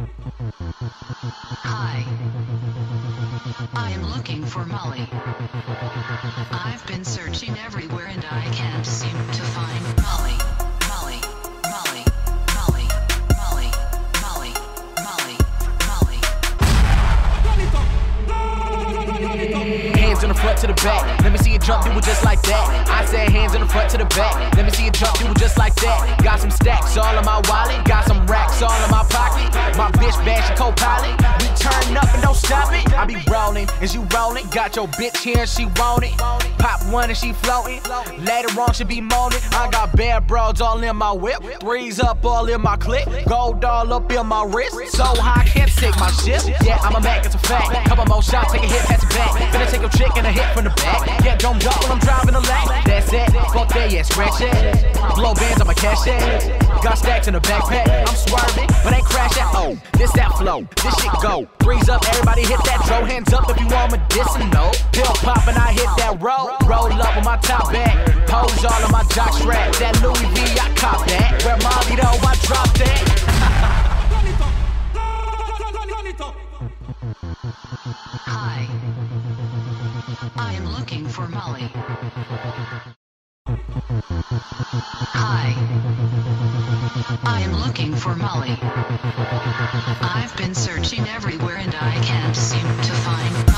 Hi. I am looking for Molly. I've been searching everywhere and I can't seem to find Molly. Molly. Molly. Molly. Molly. Molly. Molly. Molly. Hands in the front to the back. Let me see you jump, do it just like that. I said hands in the front to the back. Let me see you jump, do it just like that. Got some stacks all in my wallet. Got some racks all in my pocket. My bitch bash your co-pilot. We turn up and don't stop it. I be rolling, is you rolling? Got your bitch here and she want it. Pop one and she floating. Later on she be moaning. I got bad bros all in my whip. Threes up all in my clip. Gold all up in my wrist. So high I can't take my shit. Yeah, I'm a Mac, it's a fact. Couple more shots, take a hit, pass it back. Finna take your chick and a hit from the back. Yeah, don't duck when I'm driving the lane. That's it, fuck that, yeah, scratch it. Blow bands on my cash it. Got stacks in the backpack. I'm swerving, but ain't crashing. Oh, this that flow, this shit go. Threes up, everybody hit that dro. Hands up if you want medicinal. Pill pop and I hit that roll. Roll up with my top back. Pose all on my jock strap. That Louis V, I cop that. Where Molly though, I drop that. Hi. I am looking for Molly. Hi. I am looking for Molly. I've been searching everywhere and I can't seem to find